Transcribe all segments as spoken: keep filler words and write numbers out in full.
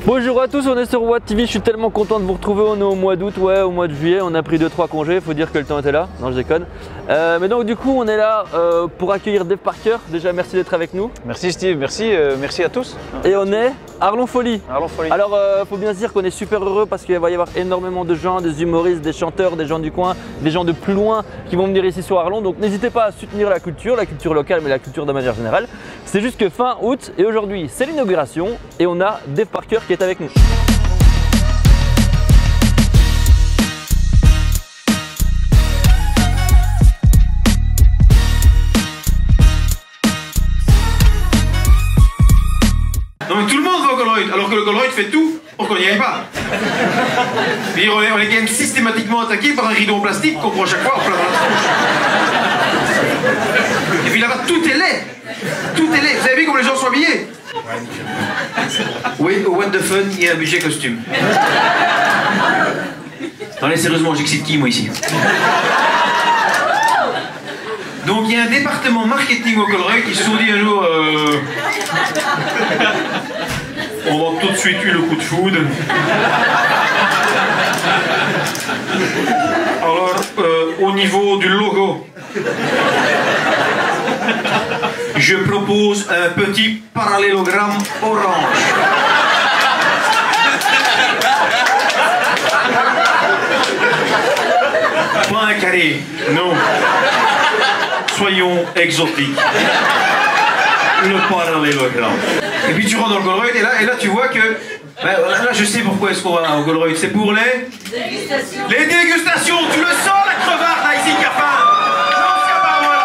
Bonjour à tous, on est sur Watt T V, je suis tellement content de vous retrouver, on est au mois d'août, ouais au mois de juillet, on a pris deux trois congés, faut dire que le temps était là, non je déconne. Euh, mais donc du coup on est là euh, pour accueillir Dave Parker, déjà merci d'être avec nous. Merci Steve, merci, euh, merci à tous. Et on est Arlon Folie. Arlon Folie. Alors euh, faut bien se dire qu'on est super heureux parce qu'il va y avoir énormément de gens, des humoristes, des chanteurs, des gens du coin, des gens de plus loin qui vont venir ici sur Arlon, donc n'hésitez pas à soutenir la culture, la culture locale mais la culture de manière générale. C'est juste que fin août et aujourd'hui c'est l'inauguration et on a Dave Parker qui est avec nous. Non mais tout le monde va au Colruyt, alors que le Colruyt fait tout pour qu'on n'y aille pas. Et on est, on est quand même systématiquement attaqué par un rideau en plastique qu'on prend chaque fois en plein dans la tronche. Et puis là-bas, tout est laid. Tout est laid. Vous avez vu comment les gens sont habillés? Oui, au What the Fun, il y a un budget costume. Allez, sérieusement, j'excite qui, moi, ici? Donc il y a un département marketing au Colruyt qui se sont dit un jour euh... on va tout de suite eu le coup de foudre. Alors euh, au niveau du logo, je propose un petit parallélogramme orange. Pas un carré, non. Soyons exotiques. Le parallélogramme. Et puis tu rentres dans le Colruyt et là, et là tu vois que... Ben, là je sais pourquoi est-ce qu'on va au Colruyt. C'est pour les... Dégustations. Les dégustations. Tu le sens la crevarde là ici qui a faim. Non, c'est pas moi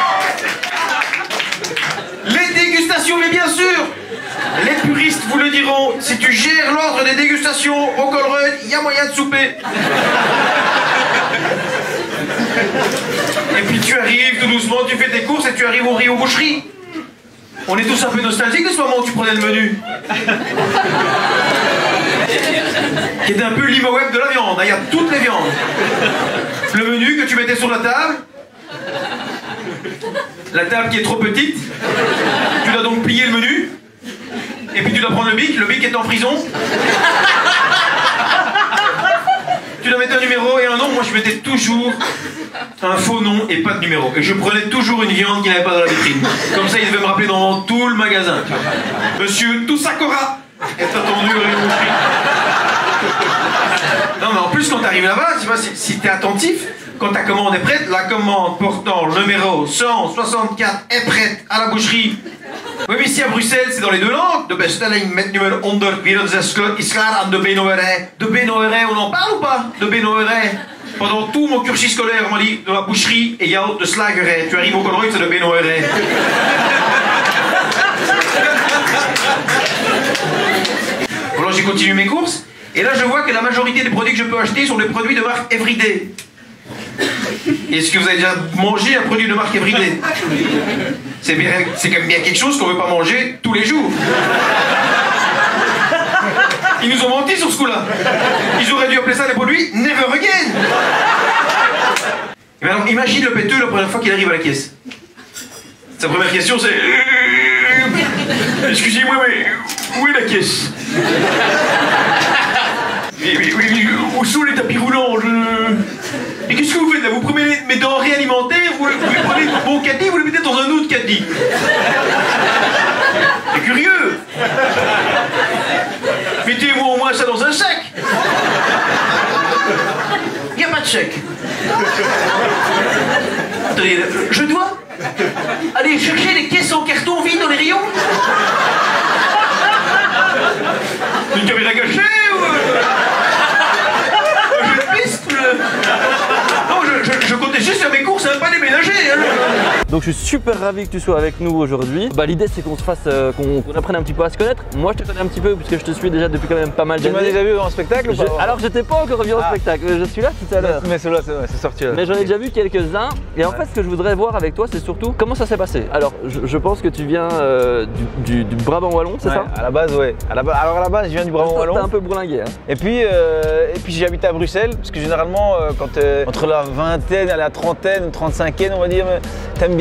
la faim. Les dégustations, mais bien sûr. Les puristes vous le diront. Si tu gères l'ordre des dégustations au Colruyt, il y a moyen de souper. Et puis tu arrives tout doucement, tu fais tes courses et tu arrives au Rio Boucherie. On est tous un peu nostalgiques de ce moment où tu prenais le menu. Qui était un peu l'Imoweb de la viande, il y a toutes les viandes. Le menu que tu mettais sur la table. La table qui est trop petite. Tu dois donc plier le menu. Et puis tu dois prendre le bic, le bic est en prison. Tu dois mettre un numéro et un nom. Moi je mettais toujours un faux nom et pas de numéro. Et je prenais toujours une viande qui n'avait pas dans la vitrine. Comme ça il devait me rappeler dans tout le magasin. Monsieur Toussakora est attendu au Rio Boucherie. Non mais en plus quand tu arrives là-bas, tu vois, si, si tu es attentif, quand ta commande est prête, la commande portant le numéro cent soixante-quatre est prête à la boucherie. Oui, mais ici à Bruxelles, c'est dans les deux langues. De bestelling met nummer honderdvierenzestig is klaar aan de benoerij. De benoerij, on en parle ou pas? De benoerij. Pendant tout mon cursus scolaire, on m'a dit de la boucherie et jou de slagerij. Tu arrives au Colruyt, c'est de benoerij. Alors j'ai continué mes courses. Et là, je vois que la majorité des produits que je peux acheter sont des produits de marque Everyday. Est-ce que vous avez déjà mangé un produit de marque Everyday? C'est quand même bien quelque chose qu'on ne veut pas manger tous les jours. Ils nous ont menti sur ce coup-là. Ils auraient dû appeler ça les produits Never Again. Et alors, imagine le péteux la première fois qu'il arrive à la caisse. Sa première question c'est... Excusez-moi, mais où est la caisse? Mais, mais, mais, mais où sont les tapis roulants? Je... Mais qu'est-ce que vous faites là? Vous prenez mes denrées alimentaires, vous, vous prenez mon caddie, vous les mettez dans un autre caddie. C'est curieux. Mettez-moi au moins ça dans un sac. Il n'y a pas de chèque. Attendez, je dois aller chercher les caisses en carton vide dans les rayons? Une caméra cachée ou... Non, je, je, je comptais juste faire mes courses, hein, pas les ménager. Hein. Donc je suis super ravi que tu sois avec nous aujourd'hui. Bah, l'idée c'est qu'on se fasse, euh, qu'on qu'on apprenne un petit peu à se connaître. Moi je te connais un petit peu puisque je te suis déjà depuis quand même pas mal d'années. Tu m'as déjà vu en spectacle ou pas? je... Alors j'étais pas encore vu en ah. spectacle, je suis là tout à l'heure. Mais c'est là, c'est sorti là. Mais j'en ai déjà vu quelques-uns. Et en ouais. fait ce que je voudrais voir avec toi c'est surtout comment ça s'est passé. Alors je, je pense que tu viens euh, du, du, du Brabant Wallon, c'est ouais, ça? À la base ouais. À la ba... Alors à la base je viens du Brabant Wallon. T'es un peu bourlingué. Hein. Et puis, euh, et puis j'ai habité à Bruxelles parce que généralement euh, quand euh, entre la vingtaine et la trentaine, trente-cinquaine on va dire, t'aimes bien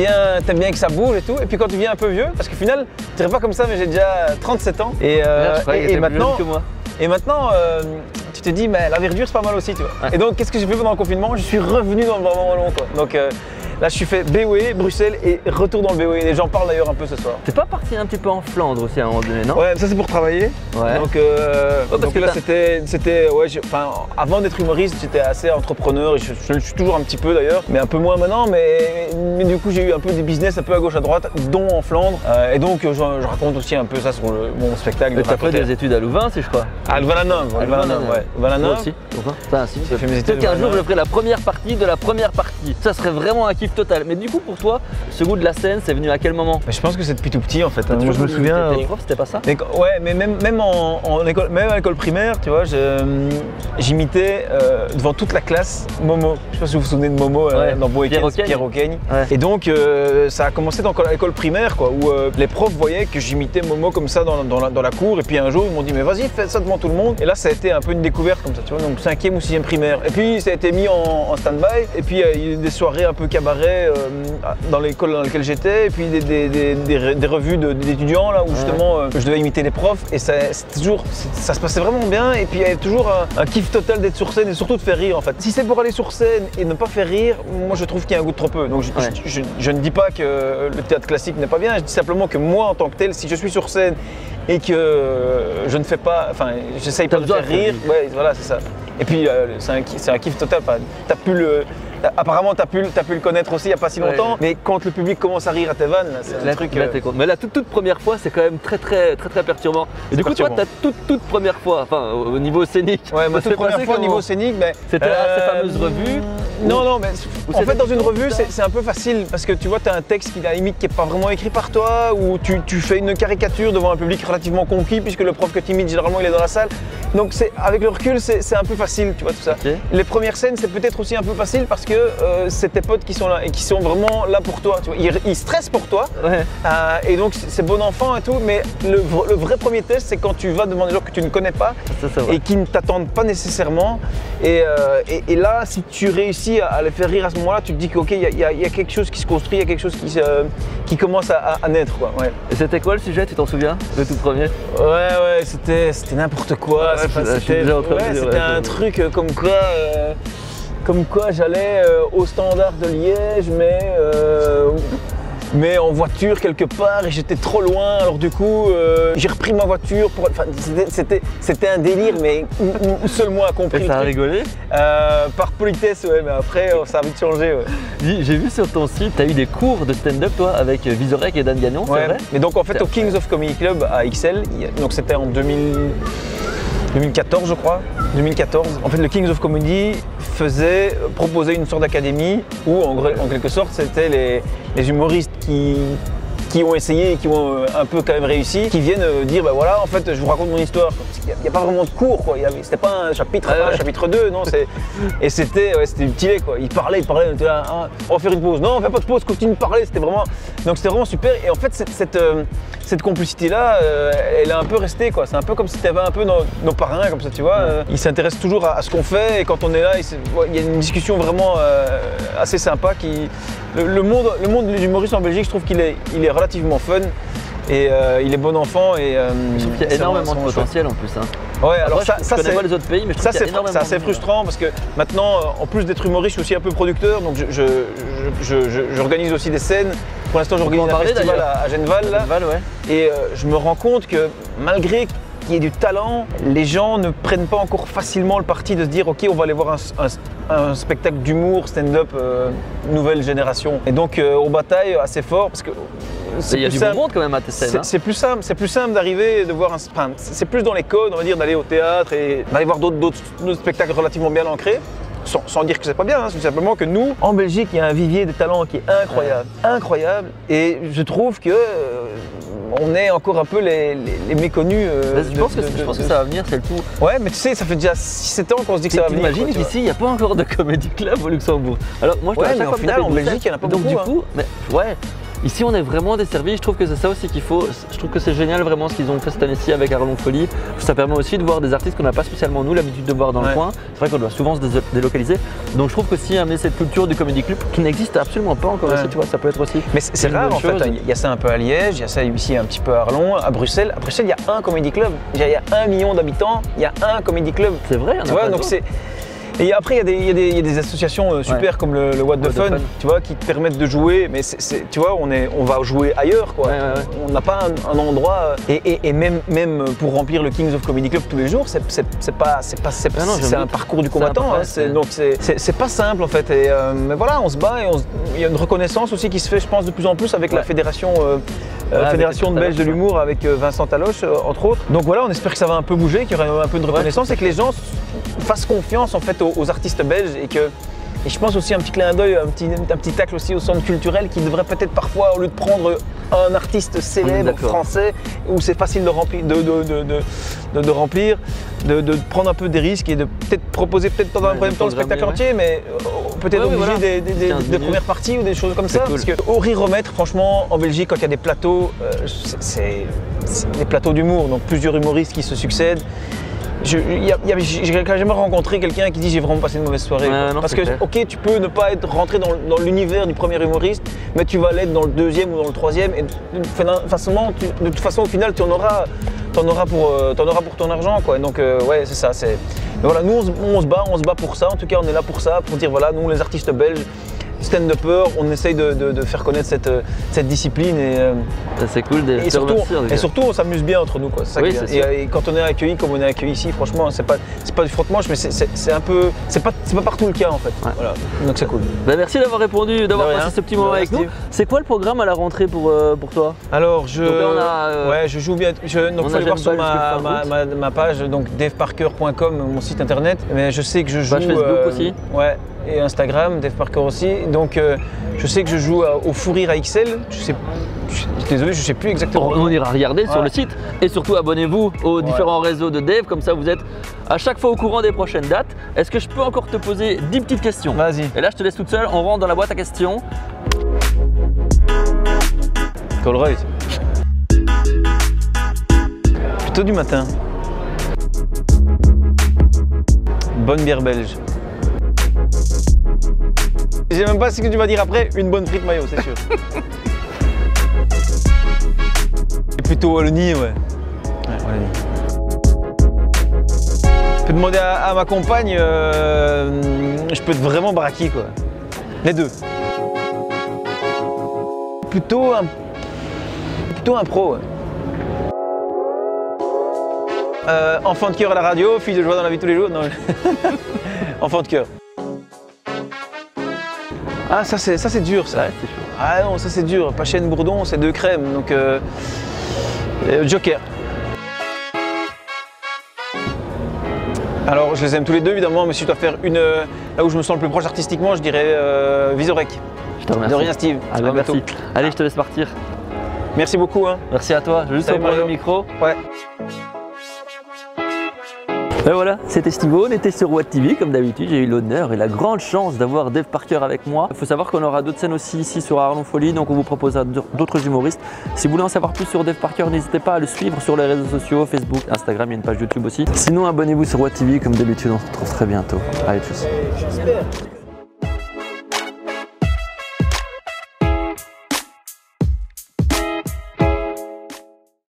bien, t'aimes bien que ça bouge et tout. Et puis quand tu viens un peu vieux, parce qu'au final, je dirais pas comme ça, mais j'ai déjà trente-sept ans. Et, euh, Là, je croyais et, que et t'étais plus maintenant, jeune que moi. et maintenant euh, tu te dis, mais la verdure c'est pas mal aussi, tu vois. Ouais. Et donc, qu'est-ce que j'ai fait pendant le confinement? Je suis revenu dans le Brabant wallon, quoi. Donc euh, là, je suis fait B O E, Bruxelles et retour dans le B O E. Et j'en parle d'ailleurs un peu ce soir. T'es pas parti un petit peu en Flandre aussi à un moment donné, non? Ouais, ça c'est pour travailler. Ouais. Donc, euh, parce donc que là, t'as- c'était, c'était, ouais, j'ai- enfin, avant d'être humoriste, j'étais assez entrepreneur. Et je, je le suis toujours un petit peu d'ailleurs, mais un peu moins maintenant. Mais, mais du coup, j'ai eu un peu des business un peu à gauche à droite, dont en Flandre. Euh, et donc, je, je raconte aussi un peu ça sur le- mon spectacle. Mais de t'as fait raconter. des études à Louvain, si je crois. À Louvain-la-Neuve, ouais, Louvain-la-Neuve, ouais. Moi Louvain-la-Neuve. aussi. Pourquoi Ça, si. J'ai fait mes études Peut-être qu'un à jour je Louvain-la-Neuve. ferai la première partie de la première partie. Ça serait vraiment un kiff total. Mais du coup, pour toi, ce goût de la scène, c'est venu à quel moment? Mais je pense que c'est depuis tout petit en fait. hein. T'as Moi, je me toujours souviens. voulu imiter tes profs, c'était pas ça? Mais quand- ouais, mais même, même, en, en école, même à l'école primaire, tu vois, je- j'imitais euh, devant toute la classe Momo. Je sais pas si vous vous souvenez de Momo euh, Ouais, dans Boéken, Pierre Auqueigne. Pierre Auqueigne. Ouais. Et donc, euh, ça a commencé dans, à l'école primaire, quoi, où euh, les profs voyaient que j'imitais Momo comme ça dans, dans la, dans la cour. Et puis un jour, ils m'ont dit, mais vas-y, fais ça devant tout le monde. Et là, ça a été un peu une découverte comme ça, tu vois, donc cinquième ou sixième primaire. Et puis, ça a été mis en, en stand-by. Et puis, euh, il y a eu des soirées un peu cabaret euh, dans l'école dans laquelle j'étais. Et puis, des, des, des, des, des revues de- d'étudiants, là, où Ouais. justement, euh, je devais imiter les profs. Et ça, c'était toujours, ça se passait vraiment bien. Et puis, il y avait toujours un, un kiff total d'être sur scène et surtout de faire rire, en fait. Si c'est pour aller sur scène et ne pas faire rire, moi, je trouve qu'il y a un goût de trop peu. Donc, je, Ouais. je- je- je ne dis pas que le théâtre classique n'est pas bien. Je dis simplement que moi, en tant que tel, si je suis sur scène et que euh, je ne fais pas, enfin, j'essaye T'as pas de besoin faire de faire rire, ouais, voilà, c'est ça. Et puis, euh, c'est un, ki- c'est un kiff total. Enfin, t'as pu le, t'as- apparemment, t'as pu, le- t'as pu le connaître aussi il n'y a pas si Ouais. longtemps. Mais quand le public commence à rire à tes vannes, là, c'est un Là, truc. là, euh, t'es content. Mais la toute, toute première fois, c'est quand même très très très très perturbant. Et du coup, toi, perturbant. ta toute toute première fois, enfin au au niveau scénique. Ouais, ma ça toute s'est première passé fois au comment? niveau scénique, mais. C'était à ces fameuses revues Non, non, mais ou en c'est fait, des dans une photos, revue, ça c'est c'est un peu facile parce que tu vois, tu as un texte qui, à la limite, qui n'est pas vraiment écrit par toi ou tu, tu fais une caricature devant un public relativement conquis puisque le prof que tu imites, généralement, il est dans la salle. Donc, c'est- avec le recul, c'est c'est un peu facile, tu vois, tout ça. Ok. Les premières scènes, c'est peut-être aussi un peu facile parce que euh, c'est tes potes qui sont là et qui sont vraiment là pour toi. Tu vois. Ils, ils stressent pour toi. Ouais. Euh, et donc c'est c'est bon enfant et tout, mais le, vr- le vrai premier test, c'est quand tu vas devant des gens que tu ne connais pas Ça, c'est vrai. et qui ne t'attendent pas nécessairement. Et, euh, et- et là, si tu réussis à, à les faire rire à ce moment-là, tu te dis qu'ok, il y, a- il y a- il y a quelque chose qui se construit, il y a quelque chose qui, se- qui commence à, à- à naître. Quoi. Ouais, Et c'était quoi le sujet, tu t'en souviens? Le tout premier? ouais, ouais, c'était c'était n'importe quoi. Ouais, C'est pas- je- je suis C'était déjà en train de ouais, dire, c'était ouais, un ouais. truc euh, comme quoi. euh, Comme quoi j'allais euh, au standard de Liège, mais, euh, mais en voiture quelque part et j'étais trop loin. Alors du coup, euh, j'ai repris ma voiture. Pour, enfin, c'était- c'était, c'était un délire, mais où, où- où seul moi a compris. Et le ça a truc. rigolé? Euh, par politesse, ouais, mais après euh, ça a vite changé. Ouais. Dis, j'ai vu sur ton site, t'as eu des cours de stand-up toi avec Vizorek et Dan Gagnon, c'est Ouais. vrai? Mais donc en fait C'est au Kings of Comedy Club à Ixelles, il y a- donc c'était en deux mille deux mille quatorze je crois, deux mille quatorze. En fait le Kings of Comedy faisait, proposait une sorte d'académie où en, gre- en quelque sorte c'était les, les humoristes qui, qui ont essayé et qui ont euh, un peu quand même réussi, qui viennent euh, dire bah voilà en fait je vous raconte mon histoire. Il n'y a, pas vraiment de cours quoi, Il y avait- c'était pas un chapitre Ouais, un, ouais. chapitre deux, non c'est, et c'était ouais, c'était utile quoi. Ils parlaient, ils parlaient, on était là, ah, on va faire une pause. Non on fait pas de pause, continue de parler, c'était vraiment. Donc c'était vraiment super et en fait cette, cette, euh, cette complicité-là, euh, elle est un peu restée quoi. C'est un peu comme si tu avais un peu nos, nos parrains comme ça, tu vois. Euh, ils s'intéressent toujours à, à ce qu'on fait et quand on est là, il, s'est- ouais, il y a une discussion vraiment euh, assez sympa. Qui, le, le monde, le monde des humoristes en Belgique, je trouve qu'il est, il est relativement fun et euh, il est bon enfant et euh, Je trouve qu'il y a c'est énormément vraiment- de c'est vraiment potentiel en plus. Hein. chouette. Ouais, alors Après, ça, je, ça je connais c'est. pas les autres pays, mais je Ça, trouve qu'il y c'est a fr- énormément c'est assez de monde. frustrant parce que maintenant, euh, en plus d'être humoriste, je suis aussi un peu producteur. Donc, je- je- je- je- je- j'organise aussi des scènes. Pour l'instant, j'organise peut en un parler, festival d'ailleurs. à, à Genval. Là. Val, ouais. Et euh, je me rends compte que malgré qu'il y ait du talent, les gens ne prennent pas encore facilement le parti de se dire ok, on va aller voir un, un- un spectacle d'humour, stand-up, euh, nouvelle génération. Et donc, euh, on bataille assez fort parce que. c'est Il y a plus du bon simple. monde quand même à tes scènes. C'est hein. c'est plus simple, c'est plus simple d'arriver et de voir un. Enfin, c'est plus dans les codes, on va dire, d'aller au théâtre et d'aller voir d'autres, d'autres, d'autres spectacles relativement bien ancrés. Sans, sans dire que c'est pas bien, hein, c'est simplement que nous, en Belgique, il y a un vivier de talents qui est incroyable, incroyable. Et je trouve que euh, on est encore un peu les, les- les méconnus. euh, Je de- pense que, de- je de- pense que de- ça va venir, c'est le tout. Ouais, mais tu sais, ça fait déjà six sept ans qu'on se dit que ça va venir. T'imagines quoi, tu vois. qu'ici, il n'y a pas encore de comédie club au Luxembourg. Alors moi, je dois Ouais, à chaque mais fois au me final, taper en une Belgique, tête. il y en a pas Donc beaucoup, du hein. coup, mais ouais. Ici on est vraiment desservi, je trouve que c'est ça aussi qu'il faut, je trouve que c'est génial vraiment ce qu'ils ont fait cette année-ci avec Arlon Folie. Ça permet aussi de voir des artistes qu'on n'a pas spécialement nous l'habitude de voir dans Ouais. le coin. C'est vrai qu'on doit souvent se dé- délocaliser. Donc je trouve qu'aussi amener cette culture du comedy club qui n'existe absolument pas encore Ouais. ici, tu vois, ça peut être aussi. Mais c'est c'est une rare bonne en fait, chose. il y a ça un peu à Liège, il y a ça ici un petit peu à Arlon, à Bruxelles. À Bruxelles, il y a un comedy club, il y a il y a un million d'habitants, il y a un comedy club. C'est vrai, il y en a Tu vois, pas donc d'autres. c'est. Et après, il y, a des- il y a des- il y a des associations euh, super Ouais. comme le, le What the What the Fun, Fun. tu vois, qui te permettent de jouer. Mais c'est- c'est- tu vois, on, est, on va jouer ailleurs, quoi. Ouais, ouais, ouais. On n'a pas un, un endroit. Et, et- et même, même pour remplir le Kings of Comedy Club tous les jours, c'est c'est- c'est pas, c'est pas, c'est Ah non, c'est j'avoue. un parcours du C'est un combattant. parcours, hein, c'est- ouais. donc c'est c'est- c'est pas simple en fait. Et, euh, mais voilà, on se bat et on se- il y a une reconnaissance aussi qui se fait, je pense, de plus en plus avec la Ouais. fédération. euh, euh, Ouais, avec fédération de Taloche, Belges de ouais. l'humour avec euh, Vincent Taloche, euh, entre autres. Donc voilà, on espère que ça va un peu bouger, qu'il y aura un peu de reconnaissance et que les gens s- fassent confiance en fait aux, aux artistes belges et que. Et je pense aussi un petit clin d'œil, un petit, un petit tacle aussi au centre culturel qui devrait peut-être parfois, au lieu de prendre un artiste célèbre d'accord. français où c'est facile de, remplir, de, de, de, de, de- de remplir, de, de prendre un peu des risques et de peut-être proposer peut-être dans un Ouais, premier de temps le spectacle programmer, entier, mais euh, peut-être Ouais, ouais, obliger voilà. des, des, des- quinze des minutes. premières parties ou des choses comme C'est ça. cool. Parce que au rire remettre, franchement, en Belgique, quand il y a des plateaux, euh, c'est- c'est c'est des plateaux d'humour, donc plusieurs humoristes qui se succèdent. Je- il y a- il y a- J'ai jamais rencontré quelqu'un qui dit j'ai vraiment passé une mauvaise soirée. Ouais, quoi. non, Parce c'est que, clair. ok, tu peux ne pas être rentré dans, dans l'univers du premier humoriste, mais tu vas l'être dans le deuxième ou dans le troisième. Et de, de- facilement, tu- de toute façon, au final, tu en auras, t'en auras, pour, euh, t'en auras pour ton argent. Quoi. Donc, euh, ouais, c'est ça. c'est- Mais voilà, nous, on se, on se bat, on se bat pour ça. En tout cas, on est là pour ça, pour dire voilà, nous, les artistes belges, stand-upper, on essaye de, de- de faire connaître cette, euh, cette discipline. Et, euh, Ça, c'est cool de et te surtout, remercier, en tout et cas. surtout, on s'amuse bien entre nous. Quoi. C'est ça Oui, qui est c'est bien. sûr. et, et quand on est accueilli comme on est accueilli ici, franchement, c'est pas, c'est pas du frottement, mais c'est- c'est c'est un peu. C'est pas, c'est pas partout le cas en fait. Ouais. Voilà. Donc c'est cool. Bah, merci d'avoir répondu, d'avoir De rien. passé ce petit moment De rien, avec nous. Steve. C'est quoi le programme à la rentrée pour, euh, pour toi? Alors je. Donc là, on a, euh, ouais, je joue bien. Je, donc on faut a aller voir J'aime sur pas ma, jusqu'à fin ma, août. ma- ma page, donc dave parker point com, mon site internet. Mais je sais que je joue. Page Facebook aussi. Ouais. Et Instagram, Dave Parker aussi. Donc euh, je sais que je joue à- au Fou Rire à X L. Je sais. Je suis désolé, je sais plus exactement. On ira regarder sur Ouais. le site et surtout abonnez-vous aux différents réseaux de Dave, comme ça vous êtes à chaque fois au courant des prochaines dates. Est-ce que je peux encore te poser dix petites questions? Vas-y. Et là je te laisse toute seule, on rentre dans la boîte à questions. Colruyt. Plutôt du matin. Bonne bière belge. Je sais même pas ce que tu vas dire après, une bonne frite mayo, c'est sûr. Et plutôt Wallonie, ouais. Ouais, Wallonie. Je peux demander à, à ma compagne, euh, je peux être vraiment braquer quoi. Les deux. Plutôt un, plutôt un pro. Ouais. Euh, enfant de cœur à la radio, fille de joie dans la vie de tous les jours. Non. Enfant de cœur. Ah ça c'est ça c'est dur ça. Ouais, c'est chaud. Ah non ça c'est dur. Pachène Bourdon c'est deux crèmes donc euh, euh, Joker. Alors je les aime tous les deux évidemment, mais si je dois faire une euh, là où je me sens le plus proche artistiquement, je dirais euh, Vizorek. Je te remercie. De rien Steve. Un À grand bientôt. merci. Allez, je te laisse partir. Merci beaucoup hein. Merci à toi. Je vais juste Salut, reprendre le Mario. micro. Ouais. Et voilà, c'était Stivo, on était sur Watt T V comme d'habitude, j'ai eu l'honneur et la grande chance d'avoir Dave Parker avec moi. Il faut savoir qu'on aura d'autres scènes aussi ici sur Arlon Folie, donc on vous proposera d'autres humoristes. Si vous voulez en savoir plus sur Dave Parker, n'hésitez pas à le suivre sur les réseaux sociaux, Facebook, Instagram, il y a une page YouTube aussi. Sinon abonnez-vous sur Watt T V comme d'habitude, on se retrouve très bientôt. Allez, tchuss. J'espère.